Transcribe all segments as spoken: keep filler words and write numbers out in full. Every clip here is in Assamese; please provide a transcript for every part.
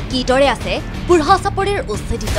কিদৰে আছে বুঢ়াচাপৰিৰ উচ্ছেদিত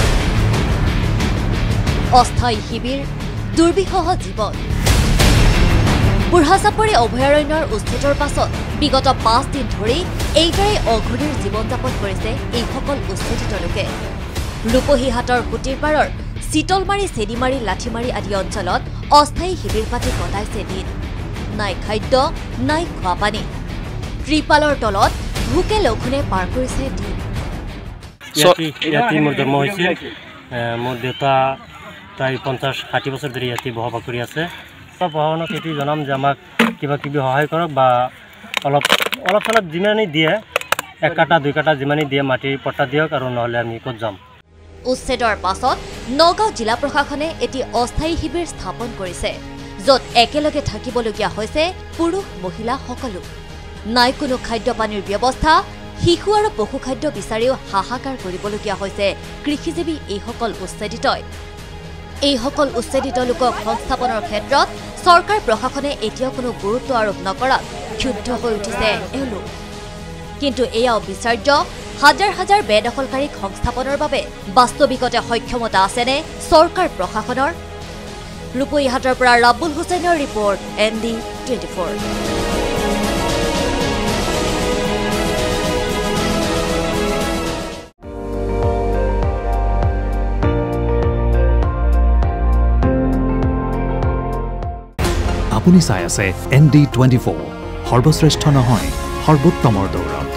অস্থায়ী শিবিৰ দুৰ্বিষহ জীৱন বুঢ়াচাপৰি অভয়াৰণ্যৰ উচ্ছেদৰ পাছত বিগত পাঁচ দিন ধৰি এইদৰে অঘৰীৰ জীৱন যাপন কৰিছে এইসকল উচ্ছেদিত লোকে ৰূপহীহাটৰ কুটিৰ পাৰৰ চিতলমাৰী চেনিমাৰী লাঠিমাৰী আদি অঞ্চলত অস্থায়ী শিবিৰ পাতি কটাইছে দিন নাই খাদ্য নাই খোৱা পানী ত্ৰিপালৰ তলত ভোকে লঘোণে পাৰ কৰিছে দিন ইয়াতে মোৰ জন্ম হৈছিল মোৰ দেউতা প্ৰায় পঞ্চাছ ষাঠি বছৰ ধৰি ইয়াতে বসবাস কৰি আছে সব ভগৱানক এটি জনাম যে আমাক কিবা কিবি সহায় কৰক বা অলপ অলপ চলপ যিমানেই দিয়ে এক কাটা দুই কাটা যিমানেই দিয়ে মাটিৰ পট্টা দিয়ক আৰু নহ'লে আমি ক'ত যাম উচ্ছেদৰ পাছত নগাঁও জিলা প্ৰশাসনে এটি অস্থায়ী শিবিৰ স্থাপন কৰিছে য'ত একেলগে থাকিবলগীয়া হৈছে পুৰুষ মহিলা সকলো নাই কোনো খাদ্য পানীৰ ব্যৱস্থা শিশু আৰু পশু খাদ্য বিচাৰিও হাহাকাৰ কৰিবলগীয়া হৈছে কৃষিজীৱী এইসকল উচ্ছেদিতই এইসকল উচ্ছেদিত লোকক সংস্থাপনৰ ক্ষেত্ৰত চৰকাৰ প্ৰশাসনে এতিয়াও কোনো গুৰুত্ব আৰোপ নকৰাত ক্ষুব্ধ হৈ উঠিছে এওঁলোক কিন্তু এয়াও বিচাৰ্য হাজাৰ হাজাৰ বেদখলকাৰীক সংস্থাপনৰ বাবে বাস্তৱিকতে সক্ষমতা আছেনে চৰকাৰ প্ৰশাসনৰ ৰূপহীহাটৰ পৰা ৰাবুল হুছেইনৰ report N D twenty four আপুনি চাই আছে এন ডি টুৱেণ্টি ফ'ৰ সৰ্বশ্ৰেষ্ঠ নহয় সৰ্বোত্তমৰ দৌৰত